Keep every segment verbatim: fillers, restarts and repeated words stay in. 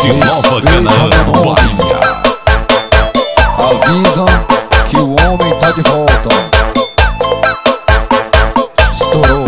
de Nova Canaã, Bahia. Avisa que o homem tá de volta. Estourou.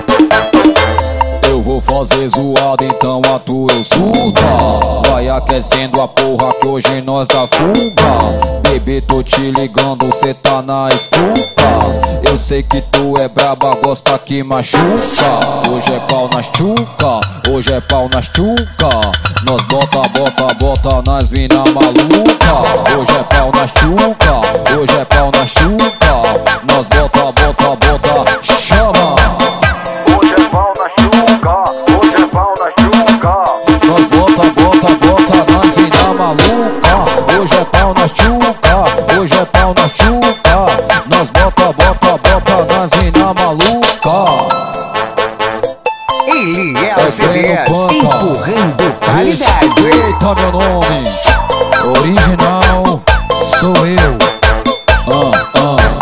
Eu vou fazer zoada, então atua eu surta. Vai aquecendo a porra que hoje nós dá fuga. Bebê, tô te ligando, cê tá na escuta. Eu sei que tu é braba, gosta que machuca. Hoje é pau nas tchuca, hoje é pau nas tchuca. Nós bota, bota, bota nas mina maluca. Hoje é pau nas tchuca, hoje é pau nas tchuca. Nós bota, bota, bota, chama. Hoje é pau na chuca, hoje é pau na chuca. Nós bota, bota, bota nas mina maluca. Hoje é pau nas tchuca, hoje é pau nas tchuca. Nós bota, bota, bota nas mina maluca. Ele é o C D S, empurrando qualidade. Respeita meu nome, original sou eu. Ah, ah.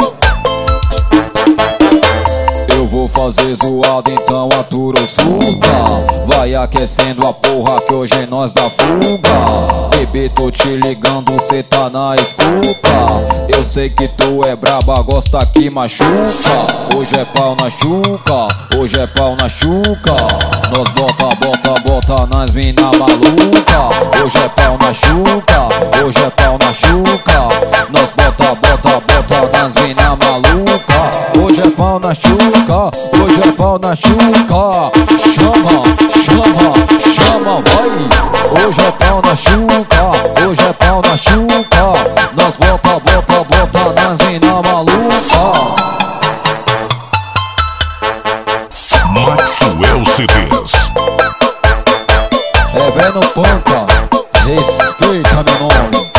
Eu vou fazer zoada, então atura ou surta. Vai aquecendo a porra que hoje nós dá fuga. Bebê, tô te ligando, cê tá na escuta. Eu sei que tu é braba, gosta que machuca. Hoje é pau na chuca, hoje é pau na chuca. Nós bota, bota, bota nas mina maluca. Hoje é pau na chuca, hoje é pau na chuca. Nós bota, bota, bota nas mina maluca. Hoje é pau na chuca, hoje é pau na chuca. Chama, chama, chama, vai. Hoje é pau na chuca, hoje é pau na chuca. Nós bota, bota, bota nas mina maluca. Maxwell C Ds. É Breno Panca, respeita meu nome.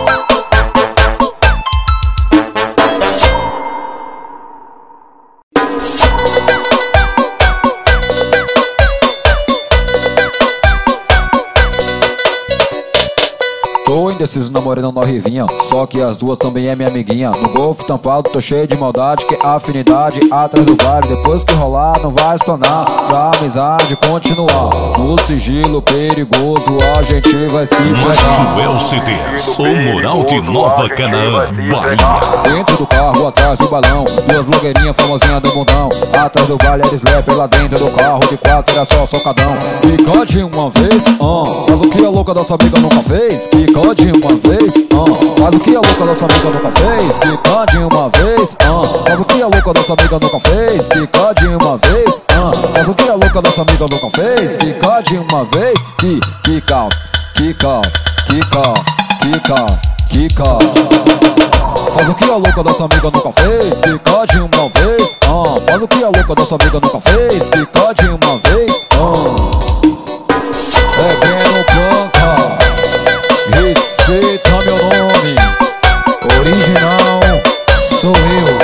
Tô indeciso namorando na Rivinha, só que as duas também é minha amiguinha. No golfe tampado tô cheio de maldade, que afinidade atrás do baile. Depois que rolar não vai explanar, pra amizade continuar. No sigilo perigoso a gente vai se pegar. Maxwell C Ds, o moral de Nova Canaã, Bahia. Dentro do carro, atrás do balão, duas blogueirinhas famosinhas do mundão. Atrás do baile era slap, lá dentro do carro de quatro era só socadão. Fica de uma vez, ah, faz o que a louca da sua amiga nunca fez. Fica de uma vez, ah, faz o que a louca da sua amiga nunca fez. Fica de uma vez, ah, faz o que a louca da sua amiga nunca fez. Fica de uma vez, ah, faz o que a louca da sua amiga nunca fez. Fica de uma vez, que, quica, quica, quica, quica, quica. Faz o que a louca da sua amiga nunca fez. Fica de uma vez, ah, faz o que a louca da sua amiga nunca fez. Fica de uma vez, ah. É Breno Panca, respeita meu nome, original sou eu.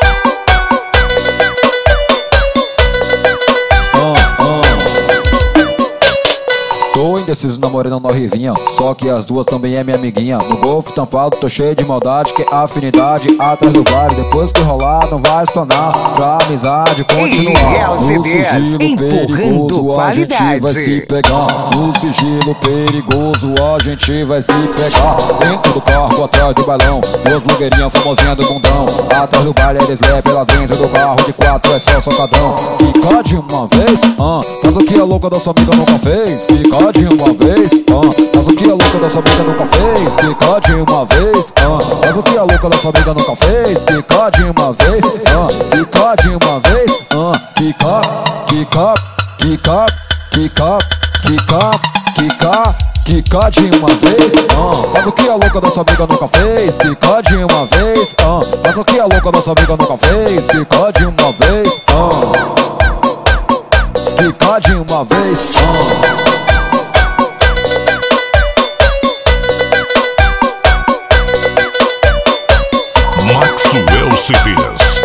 Ah, ah. Tô indeciso namorando na Rivinha, só que as duas também é minha amiguinha. No golfe tampado tô cheio de maldade, que afinidade atrás do baile. Depois que rolar não vai explanar, pra amizade continuar. No sigilo perigoso a gente vai se pegar. No sigilo perigoso a gente vai se pegar. Dentro do carro, atrás do bailão, duas blogueirinhas famosinhas do mundão. Atrás do baile era slap, lá dentro do carro de quatro é só socadão. Fica de uma vez, ah, faz o que a louca da sua amiga nunca fez. Fica de uma vez, ah, faz o que a louca da sua amiga nunca fez. Fica de uma vez, ah, faz o que a louca da sua amiga nunca fez. Fica de uma vez, ah, fica de uma vez, ah, fica, fica, fica, fica, fica, fica, fica de uma vez, ah, faz o que a louca da sua amiga nunca fez. Fica de uma vez, ah, faz o que a louca da sua amiga nunca fez. Fica de uma vez, ah, fica de uma vez, ah. Maxwell C Ds.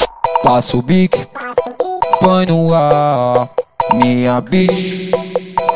Passa o bique, põe no ar, minha bicha.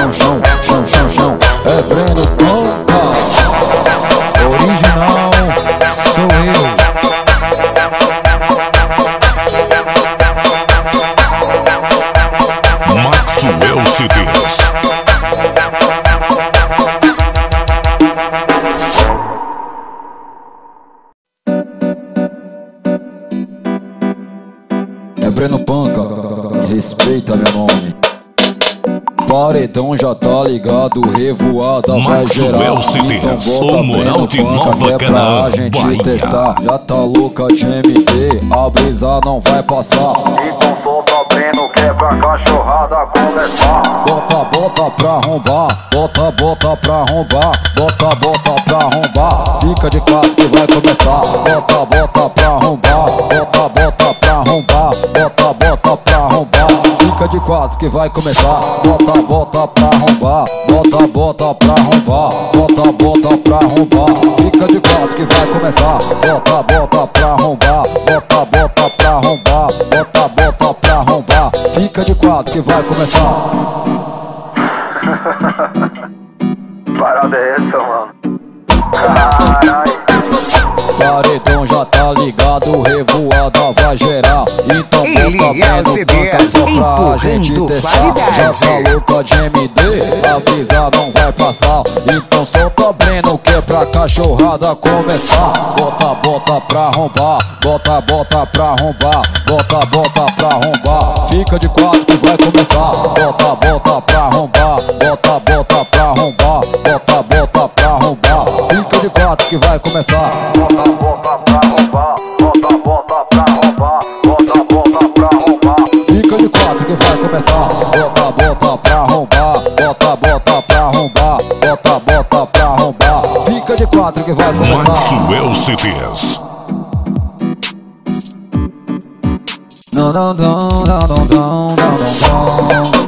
chão, chão, chão, chão, chão. É Breno Panca, original sou eu. Maxwell C Ds. É Breno Panca, respeita meu nome. Paredão já tá ligado, revoada vai gerar. Maxwell C Ds, Então o bota moral de Breno Panca, Nova que é pra Canaã, gente Bahia. testar. Já tá louca de M D, a brisa não vai passar. Então solta Breno que é pra cachorrada começar. Bota, bota pra arrombar, bota, bota pra arrombar, bota, bota pra arrombar. Fica de quatro que vai começar. Bota, bota pra arrombar, bota, bota pra arrombar, bota, bota pra arrombar. Fica de quatro que vai começar. Bota, bota pra arrombar, bota, bota pra arrombar, bota, bota pra arrombar. Fica de quatro que vai começar. Bota, bota pra arrombar, bota, bota pra arrombar, bota, bota pra arrombar. Fica de quatro que vai começar. Parada é essa, mano? Caralho. Paredão já tá ligado, revoada vai gerar. Então Ele bota é o Breno C Panca Ds, só pra gente empurrando testar. qualidade. Já tá louca de M D, a brisa não vai passar. Então solta Breno que é pra cachorrada começar. Bota, bota pra arrombar, bota, bota pra arrombar, bota, bota pra arrombar. Fica de quatro que vai começar. Bota, bota pra arrombar, bota, bota pra arrombar, bota, bota pra arrombar. Fica de quatro que vai começar. Bota, bota pra arrombar, bota, bota pra arrombar, bota, bota pra arrombar. Fica de quatro que vai começar. Bota, bota pra arrombar, bota, bota pra arrombar, bota, bota pra arrombar. Fica de quatro que vai começar. Maxwell C Ds. Não, não, não, não, não, não, não, não.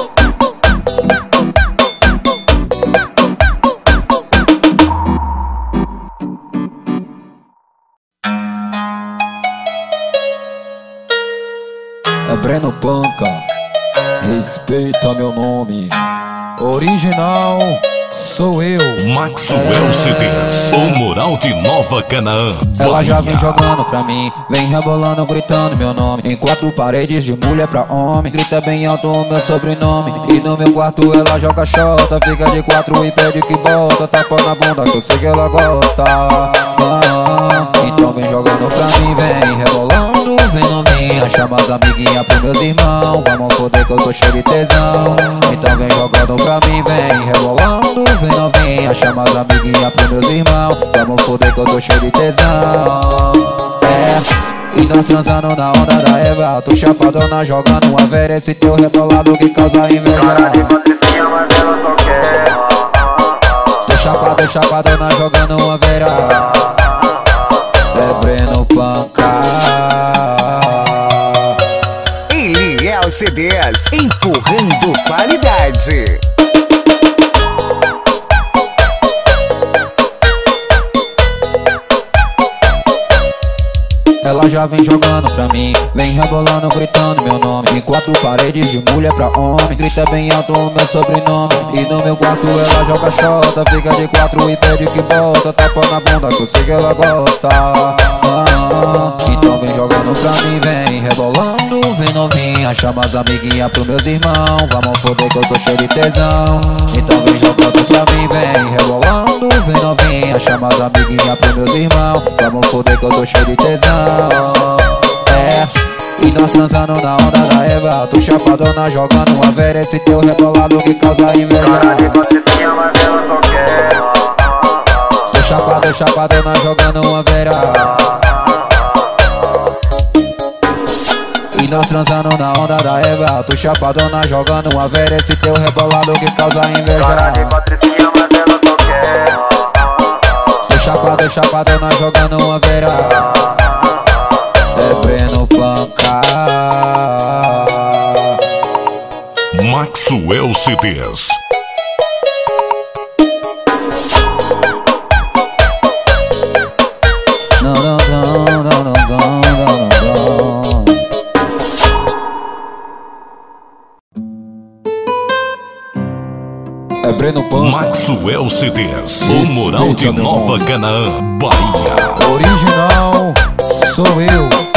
É Breno Panca, respeita meu nome. Original sou eu. Maxwell C Ds, o moral de Nova Canaã, Ela já Bahia. vem jogando pra mim, vem rebolando, gritando meu nome. Em quatro paredes de mulher pra homem, grita bem alto o meu sobrenome. E no meu quarto ela joga xota, fica de quatro e pede que volta. Tapa na bunda que eu sei que ela gosta. Ah, então vem jogando pra mim, vem rebolando, vem novinha. Chama as amiguinhas pros meus irmãos, vamos foder que eu tô cheio de tesão. Então vem jogando pra mim, vem rebolando, vem novinha. Chama as amiguinhas pros meus irmãos, vamos foder que eu tô cheio de tesão. É, e nós transando na onda da Eva. Tô chapadona jogando uma vera. Esse teu rebolado que causa Cara de inveja. patricinha, mas ela só quer. Tô chapado, chapadona jogando uma vera. É Breno Panca. Ele Ds, empurrando qualidade. Ela já vem jogando pra mim, vem rebolando, gritando meu nome. Em quatro paredes de mulher pra homem, grita bem alto o meu sobrenome. E no meu quarto ela joga xota, fica de quatro e pede que volta. Tapa na bunda que eu sei que ela gosta. ah, Então vem jogando pra mim, vem rebolando, vem novinha. Chama as amiguinhas pros meus irmãos, vamos foder que eu tô cheio de tesão. Então vem jogando pra mim, vem rebolando, vem novinha. Chama as amiguinhas pros meus irmãos, vamos foder que eu tô cheio de tesão. É, e nós transando na onda da Eva. Tu chapadona jogando uma vera. Esse teu rebolado que causa inveja. Tu chapado, chapadona jogando uma vera. E nós transando na onda da Eva. Tu chapadona jogando uma vera. Esse teu rebolado que causa inveja. Tu chapado, chapadona jogando uma vera. É Breno Panca, Maxwell C Ds. Não, não, não, não, não, não, não, não. É Breno Panca, Maxwell C Ds, o Moral de Nova Canaã, Bahia. Original sou eu.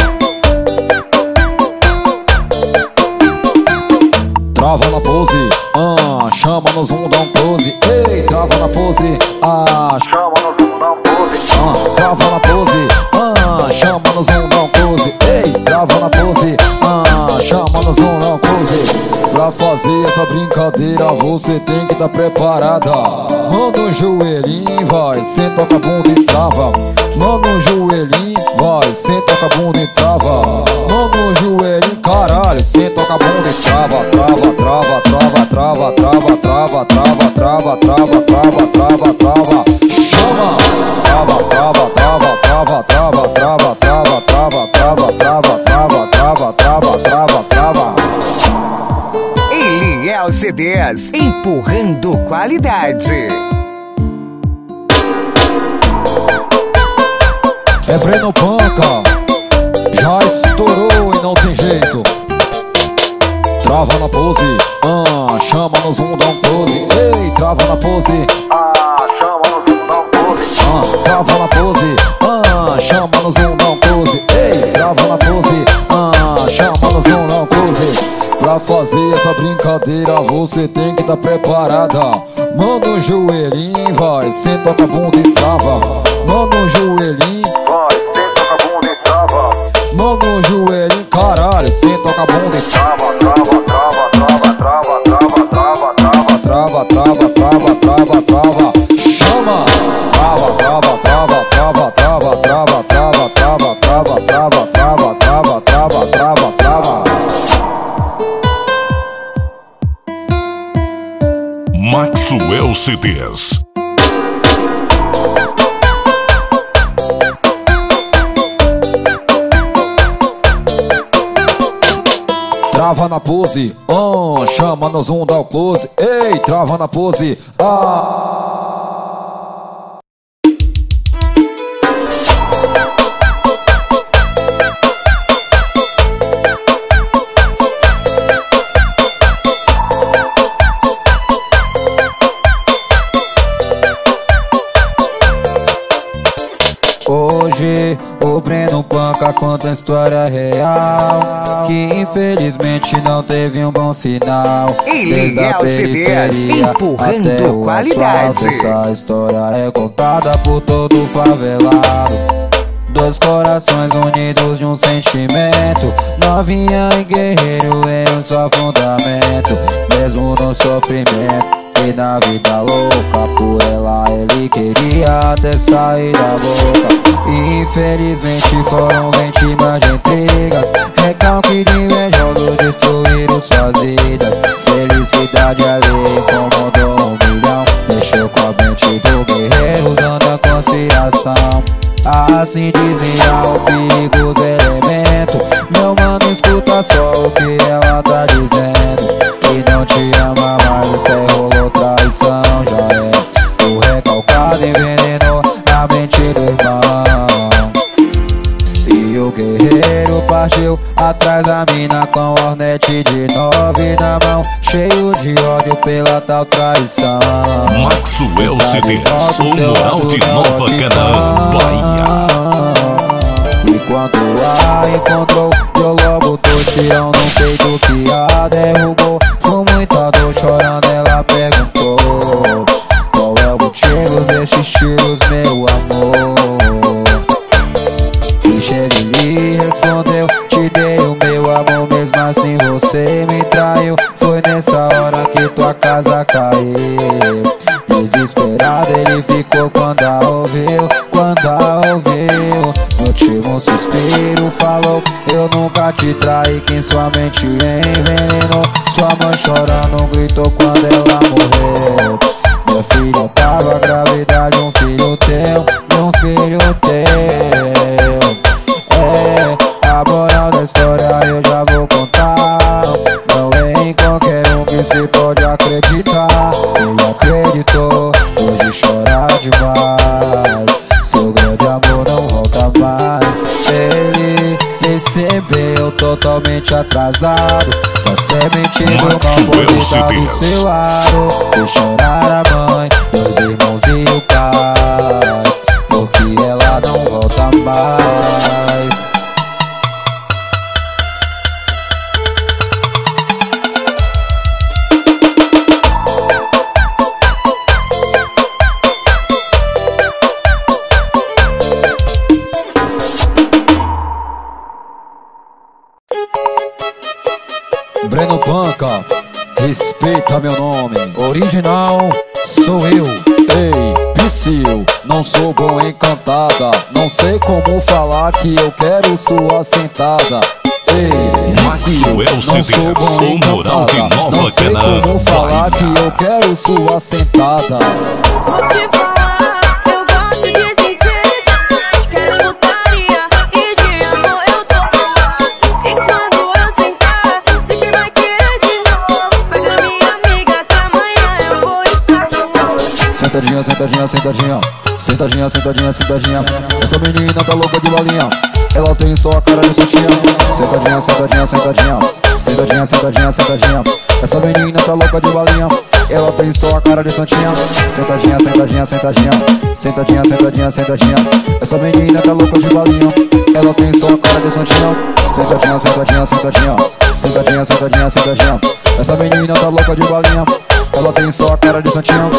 Trava na pose, ah, chama no zoom, dá um close. Ei, trava na pose, ah, Chama no zoom, dá um pose. ah, trava na pose, ah, chama no zoom, dá um close. Ei, trava na pose, ah, chama no zoom, dá um close. Pra fazer essa brincadeira você tem que estar preparada. Manda um joelhinho, vai, senta com a bunda e trava. Manda um joelhinho, vai, senta com a bunda e trava. Manda um joelhinho, caralho, senta com a bunda e trava. Trava, trava, trava, trava, trava, trava, trava, trava, trava, trava, trava, trava. Chama! Trava, trava, trava, trava, trava, trava, trava, trava, trava, trava, trava, trava, trava, trava, trava. Ele é o C Ds, empurrando qualidade. É Breno Panca, já estourou e não tem jeito. Trava na pose, ah, chama no zoom, dá um close. Ei, trava na pose, Ah, chama no zoom, dá um pose. ah, trava na pose, ah, chama no zoom, dá um close. Ei, trava na pose, ah, chama no zoom, dá um close. Pra fazer essa brincadeira você tem que estar preparada. Manda um joelhinho, vai, senta com a bunda e trava. Manda um joelhinho, Vai, senta com a bunda e trava. manda um joelhinho, caralho, senta com a bunda e trava. Trava, trava, trava, trava, trava, trava, trava, Trava, trava, trava, trava, trava. Chama! Trava, trava, trava, trava, trava, trava, trava, trava, trava, trava, trava, trava, trava, trava, trava. Maxwell C Ds. Trava na pose, oh, chama no zoom, dá o close. Ei, trava na pose, ah. Hoje o Breno Panca conta a história real, que infelizmente não teve um bom final. Ele Desde é a o C Ds, periferia empurrando até o qualidade. asfalto, essa história é contada por todo favelado. Dois corações unidos de um sentimento, novinha e guerreiro em um só fundamento. Mesmo no sofrimento e na vida louca, por ela ele queria até sair da boca. Infelizmente foram vítimas de intrigas, recalque de invejosos destruíram suas vidas. Felicidade ali incomodou um milhão, mexeu com a mente do guerreiro usando a conspiração. Assim desviar o perigo, os elementos. Meu mano, escuta só o que ela tá dizendo. total traição. Maxwell C Ds, o moral de Nova Canaã, Bahia. E quando a encontrou, eu logo toteão no peito que a derrubou. Com muita dor chorando ela perguntou: qual é o motivo destes tiros, meu amor? E ele lhe respondeu: te dei o meu amor, mesmo assim você me traiu. Foi nessa hora que tua casa caiu. Desesperado ele ficou quando a ouviu, quando a ouviu. No último suspiro falou: eu nunca te traí, quem sua mente envenenou. Sua mãe chorando gritou quando ela morreu: minha filha tava grávida de um filho teu, de um filho teu. É, a moral da história eu já vou contar. Não é em qualquer um que se pode acreditar. Ele acreditou, hoje chora demais. Seu grande amor não volta mais. Ele percebeu totalmente atrasado que a semente do mal pode estar do seu lado. Fez chorar a mãe, os irmãos e o pai, porque ela não volta mais. Breno Panca, respeita meu nome. Original sou eu. Ei, Psyu, não sou bom em cantada. Não sei como falar que eu quero sua sentada. Ei, Psyu, não sou bom em cantada. Não sei como falar que eu quero sua sentada. Sentadinha, sentadinha, sentadinha, sentadinha, sentadinha, sentadinha. Essa menina tá louca de balinha, ela tem só a cara de santinha. Sentadinha, sentadinha, sentadinha, sentadinha, sentadinha, sentadinha. Essa menina tá louca de balinha, ela tem só a cara de santinha. Sentadinha, sentadinha, sentadinha, sentadinha, sentadinha, sentadinha. Essa menina tá louca de balinha, ela tem só a cara de santinha. Sentadinha, sentadinha, sentadinha, sentadinha, sentadinha, sentadinha. Essa menina tá louca de balinha, ela tem só a cara de santinha.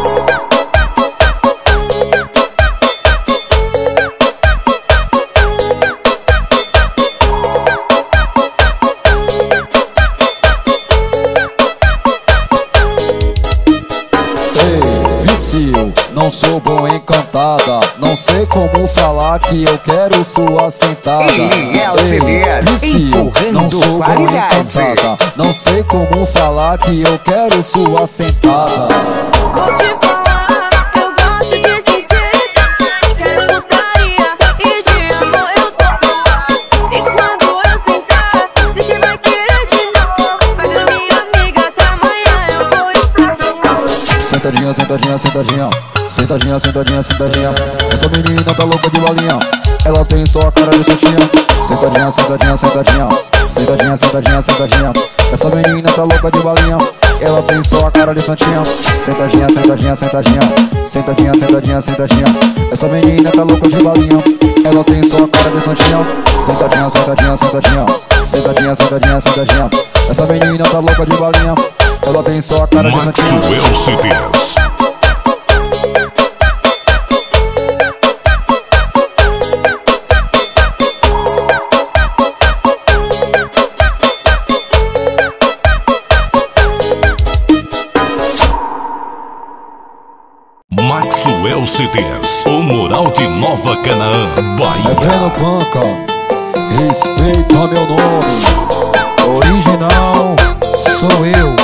Não sou bom em cantada, não sei como falar que eu quero sua sentada. Ei, Psyu, não sou bom em cantada, não sei como falar que eu quero sua sentada. Vou te falar, eu gosto de sinceridade. Quero putaria e de amor eu tô falando. E quando eu sentar, sei que vai querer de novo. Pega minha amiga que amanhã eu vou estar de novo. Sentadinha, sentadinha, sentadinha, sentadinha, sentadinha, sentadinha. Essa menina tá louca de balinha, ela tem só a cara de santinha. Sentadinha, sentadinha, sentadinha, sentadinha, sentadinha, sentadinha. Essa menina tá louca de balinha, ela tem só a cara de santinha. Sentadinha, sentadinha, sentadinha, sentadinha, sentadinha, sentadinha. Essa menina tá louca de balinha, ela tem só a cara de santinha. Sentadinha, sentadinha, sentadinha, sentadinha, sentadinha, sentadinha. Essa menina tá louca de balinha, ela tem só a cara de santinha. Maxwell C Ds. Maxwell C Ds, o moral de Nova Canaã, Bahia. É Breno Panca, respeita meu nome. Original sou eu.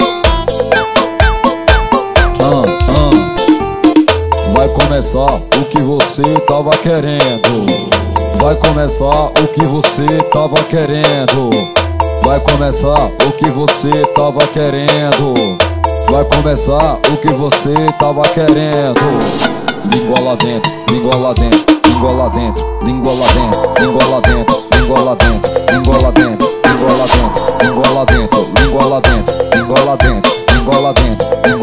Ah, ah. Vai começar o que você tava querendo. Vai começar o que você tava querendo. Vai começar o que você tava querendo. Vai começar o que você tava querendo. Língua lá dentro, língua lá dentro, língua lá dentro, língua lá dentro, língua lá dentro, língua lá dentro, língua lá dentro, língua lá dentro, língua lá dentro, língua lá dentro, língua lá dentro, língua lá dentro, língua lá dentro.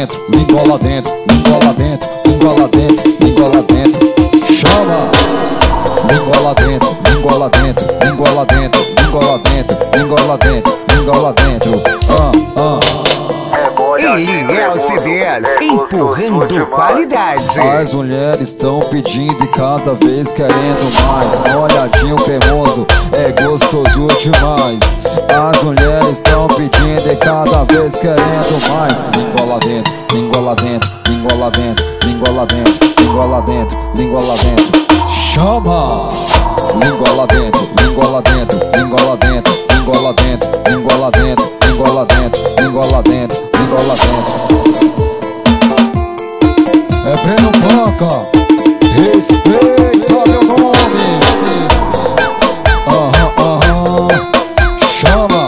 dentro, língua lá dentro, língua lá dentro, língua lá dentro, língua lá dentro. Chama! Língua lá dentro, língua lá dentro, língua lá dentro, língua lá dentro, língua lá dentro, língua lá dentro. Ah, ah. Eliel C Ds, empurrando qualidade. As mulheres estão pedindo e cada vez querendo mais. Molhadinho cremoso, é gostoso demais. As mulheres estão pedindo e cada vez querendo mais. Língua lá dentro, língua lá dentro, língua lá dentro, língua lá dentro, língua lá dentro, língua lá dentro. Chama! Língua lá dentro, língua lá dentro, língua lá dentro, língua lá dentro, língua lá dentro, língua lá dentro, língua lá dentro, língua lá dentro. É Breno Panca, respeita meu nome. Aham, aham, chama.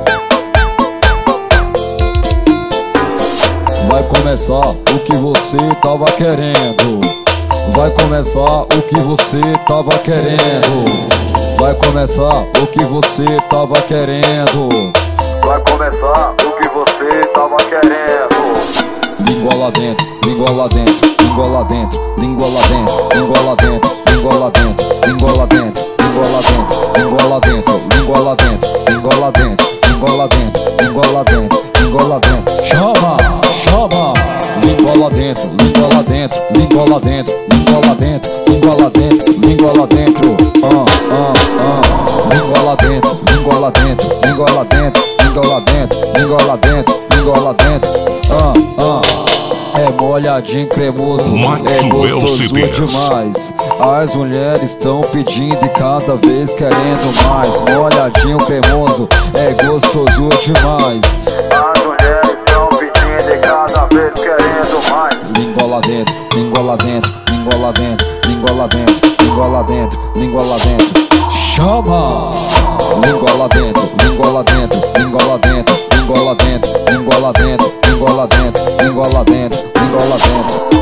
Vai começar o que você tava querendo. Vai começar o que você tava querendo. Vai começar o que você tava querendo. Vai começar o que você tava querendo. Língua lá dentro, língua lá dentro, língua lá dentro, língua lá dentro, língua lá dentro, língua lá dentro, língua lá dentro, língua lá dentro, língua lá dentro, língua lá dentro, língua lá dentro, língua lá dentro, língua lá dentro, língua lá dentro. Chama, chama. Língua lá dentro, língua lá dentro, língua lá dentro, língua lá dentro, língua lá dentro, língua lá dentro. Ah, ah, ah. Língua lá dentro, língua lá dentro, língua lá dentro, língua lá dentro, língua lá dentro, língua lá dentro. Ah, ah. É molhadinho cremoso, é gostoso demais. As mulheres estão pedindo e cada vez querendo mais. Molhadinho cremoso, é gostoso demais. As mulheres estão pedindo e cada vez querendo mais. Língua lá dentro, língua lá dentro, língua lá dentro, língua lá dentro, língua lá dentro, língua lá dentro. Chama! Língua lá dentro, língua lá dentro, língua lá dentro, língua lá dentro, língua lá dentro, língua lá dentro, língua lá dentro, língua lá dentro.